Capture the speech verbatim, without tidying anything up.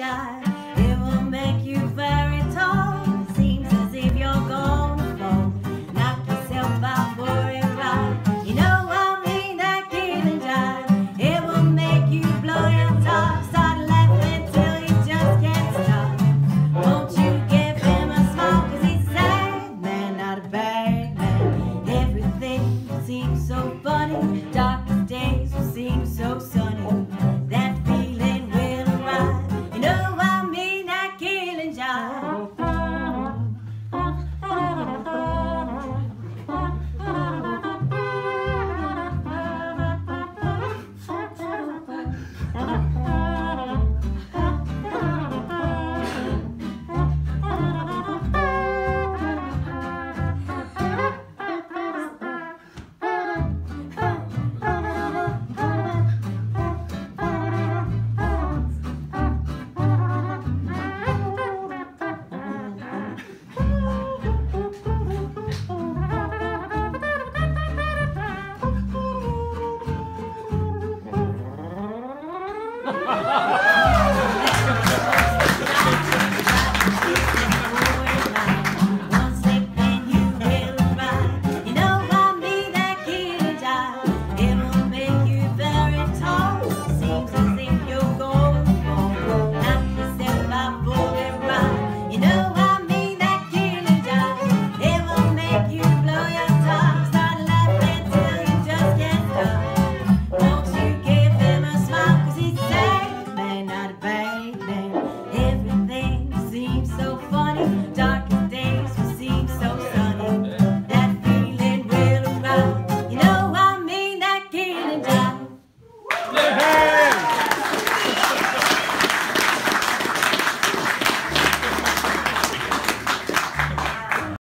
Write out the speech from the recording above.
jive. It will make you very tall. Seems as if you're gonna fall. Knock yourself out for a ride. You know I mean that Killin jive. It will make you blow your top. Start laughing till you just can't stop. Won't you give him a smile? Cause he's a sad man, not a bad man. Everything seems so funny. Darkest days will seem so sunny. That feeling will arrive. You know I mean that Killin jive. Ha ha ha!